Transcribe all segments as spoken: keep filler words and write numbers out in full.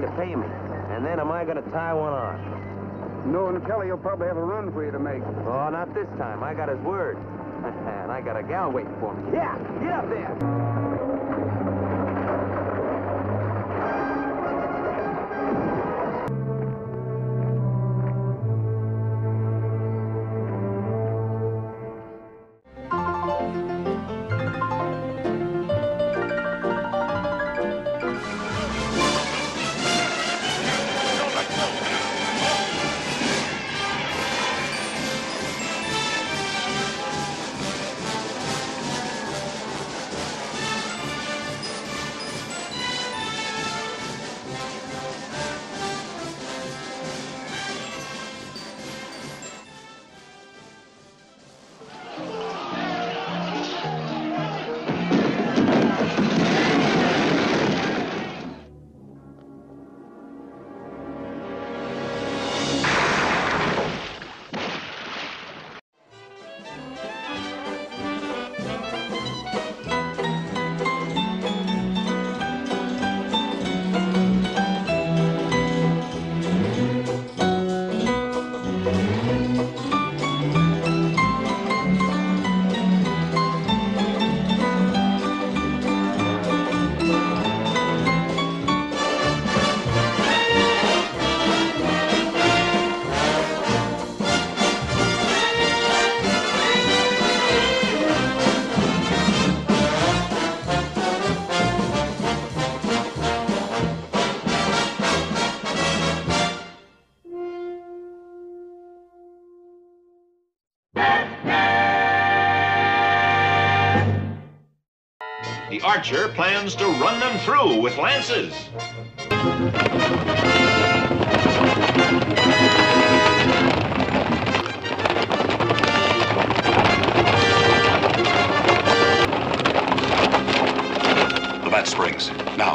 pay me. And then am I going to tie one on? Knowing Kelly, he'll probably have a run for you to make. Oh, not this time. I got his word. And I got a gal waiting for me. Yeah, get up there! The archer plans to run them through with lances. The bat springs. Now.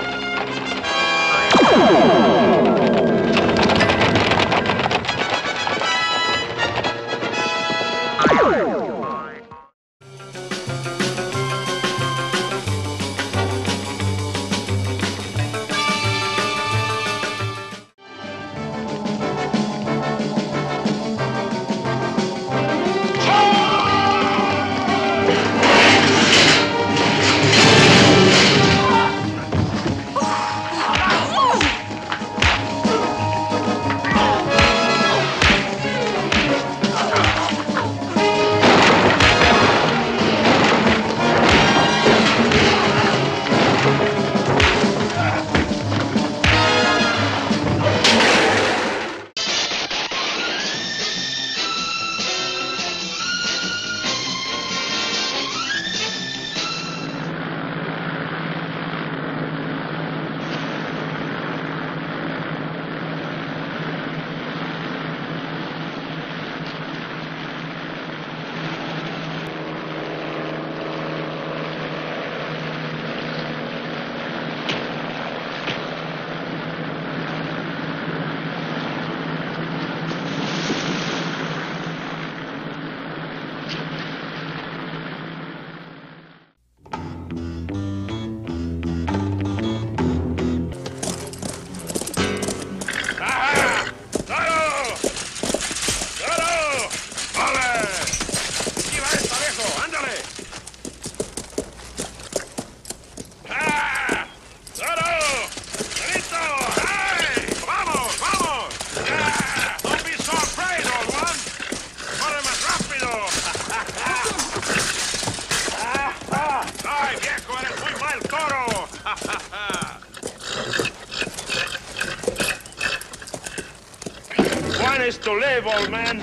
One is to live, old man.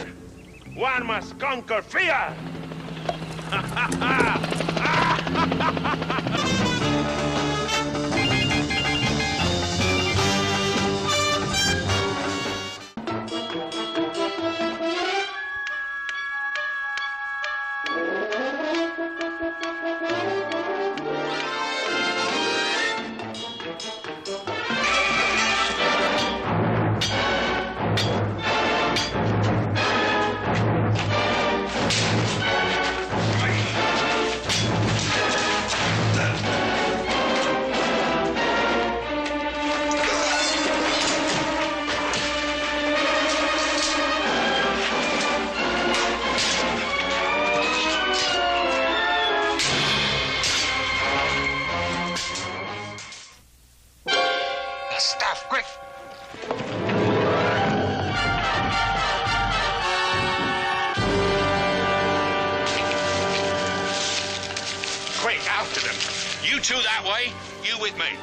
One must conquer fear. That two that way. You with me.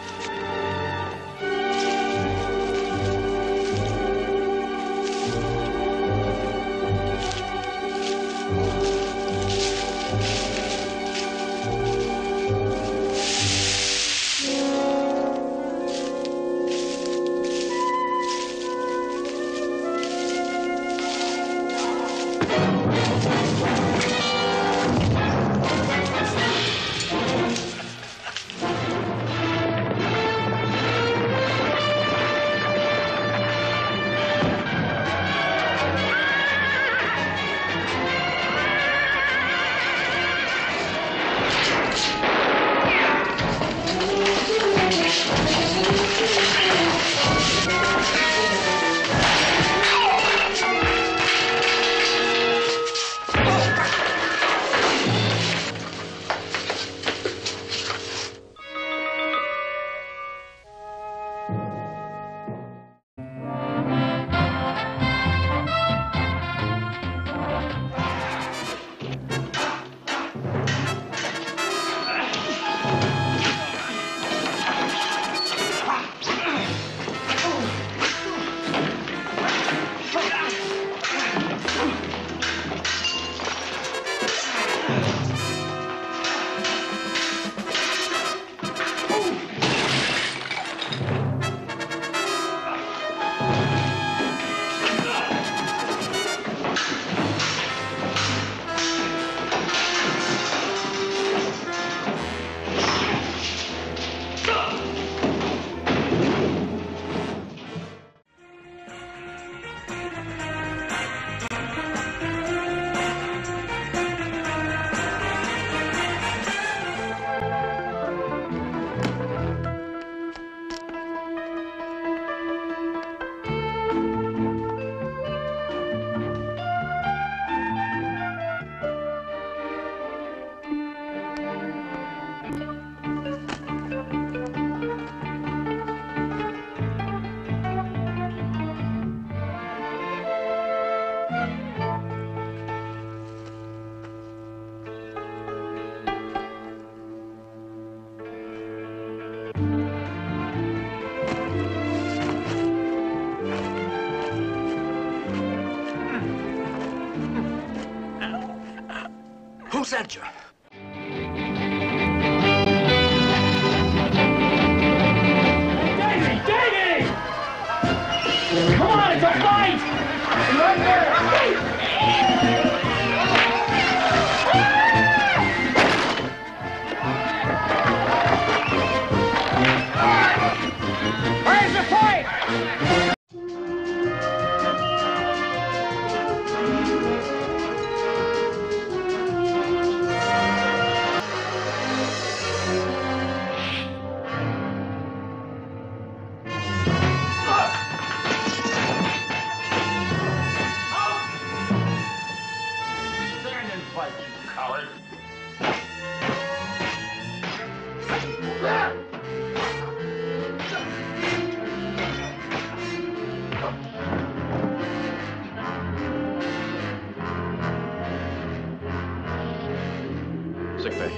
Who sent you? Davey! Davey! Come on, it's a fight! Right there! Where's the fight? Sick bay.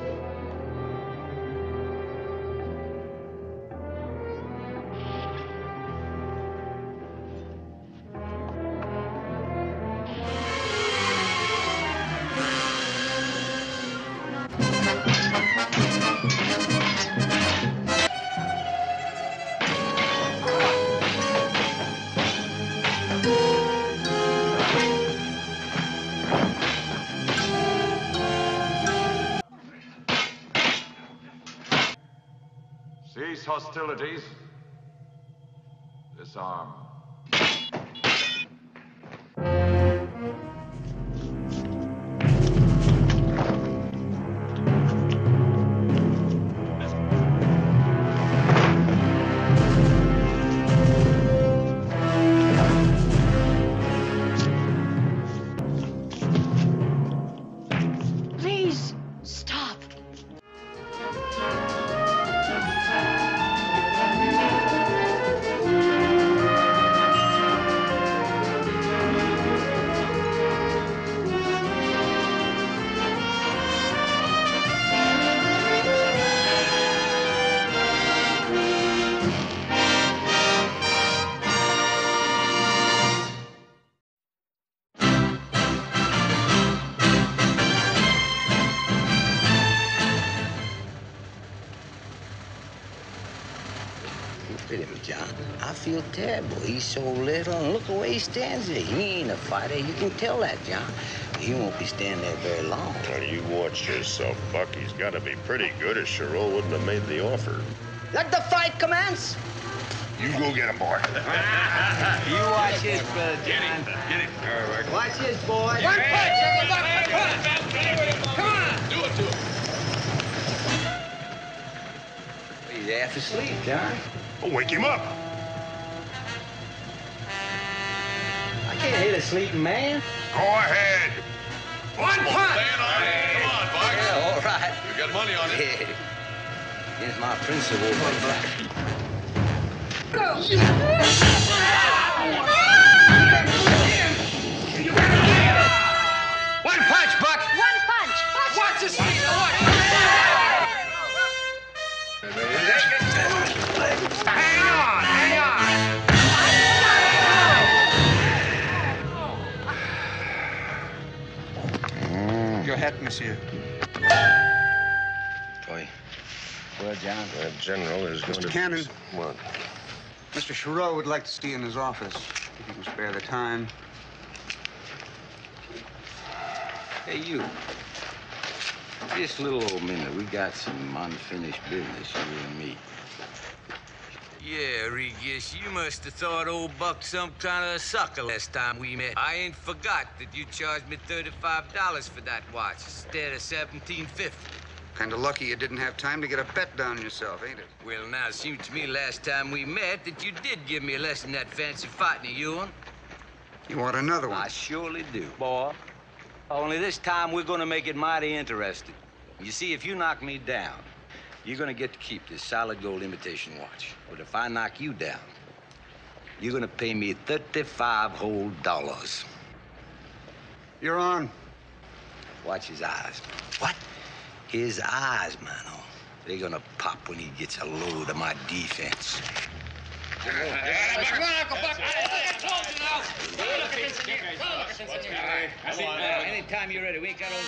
Cease hostilities. Disarm. Please, stop. feel terrible. He's so little, and look the way he stands there. He ain't a fighter. You can tell that, John. He won't be standing there very long. Well, you watch yourself, Buck. He's got to be pretty good, or Chereau wouldn't have made the offer. Let the fight commence. You go get him, boy. You watch this, brother John. Get him. Get him. All right. Watch this, boy. One punch, everybody. Come on. Do it to him. He's half asleep, John. Well, wake him up. I can't hit a sleeping man. Go ahead. One punch. Come on, Buck. Yeah, all right. You got money on it. Yeah. Here's my principal. One punch, Buck. One punch. Watch this. Watch. Hang on, hang on. Your hat, monsieur. Boy. Well, John. Uh, General is going Mister to... Cannon. What? Mister Chereau would like to see you in his office, if you can spare the time. Hey, you. Just a little old minute. We got some unfinished business, you and me. Yeah, Regis, you must have thought old Buck some kind of a sucker last time we met. I ain't forgot that you charged me thirty-five dollars for that watch instead of seventeen fifty. Kind of lucky you didn't have time to get a bet down yourself, ain't it? Well, now, it seemed to me last time we met that you did give me a lesson in that fancy fighting of yourn. You want another one? I surely do, boy. Only this time we're gonna make it mighty interesting. You see, if you knock me down, you're gonna get to keep this solid gold imitation watch. But if I knock you down, you're gonna pay me thirty-five whole dollars. You're on. Watch his eyes. What? His eyes, Mano. They're gonna pop when he gets a load of my defense. Anytime you're ready, we ain't got all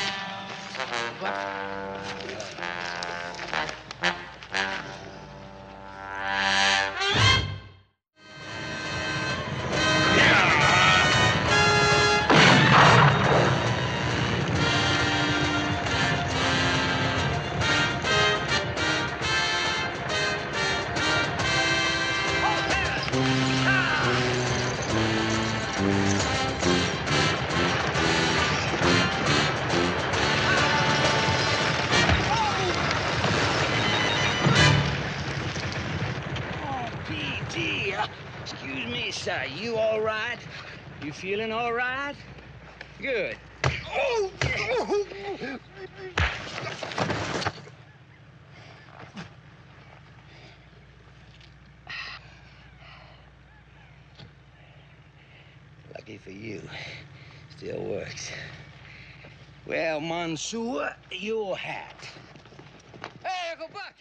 Excuse me, sir. You all right? You feeling all right? Good. Oh! Lucky for you. Still works. Well, Monsieur, your hat. Hey, Uncle Buck!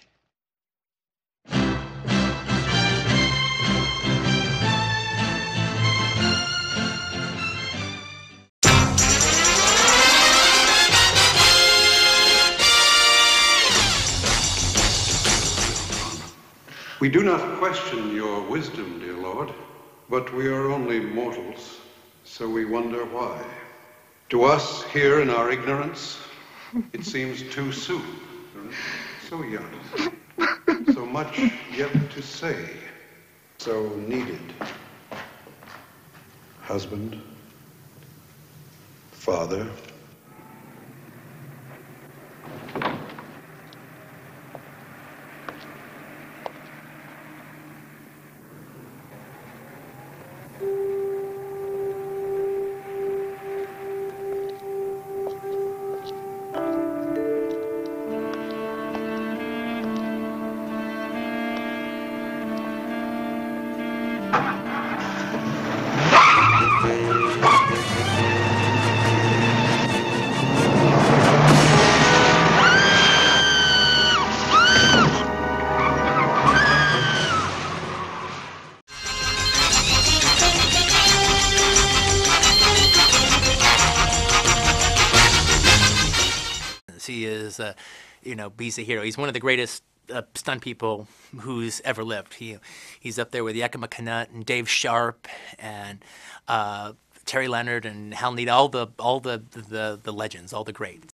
We do not question your wisdom, dear Lord, but we are only mortals, so we wonder why. To us, here in our ignorance, it seems too soon, so young, so much yet to say, so needed. Husband, father, He is, uh, you know, he's a hero. He's one of the greatest uh, stunt people who's ever lived. He he's up there with Yakima Canutt and Dave Sharpe and uh, Terry Leonard and Hal Needham, all the all the, the the legends, all the greats.